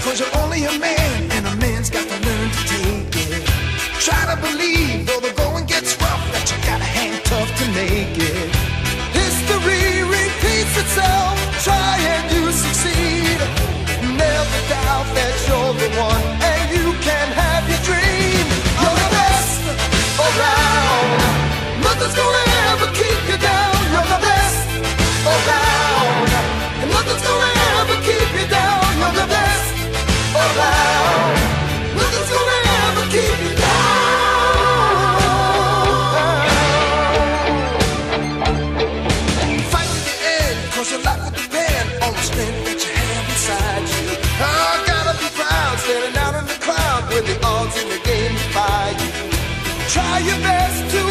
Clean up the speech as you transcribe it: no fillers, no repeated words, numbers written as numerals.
'cause you're only a man, and a man's got to learn to take it. Try to believe, though the going gets rough, that you gotta hang tough to make it. History repeats itself, try and you succeed. Never doubt that you're the one, and you can have your dream. You're the best around, nothing's gonna ever keep you down. You're the best around, and nothing's gonna ever keep you down. You're the best around, nothing's gonna ever keep you down. Fight to the end, 'cause your life will depend on the strength that you have inside you. I gotta be proud, standing out in the crowd when the odds in the game defy you. Try your best to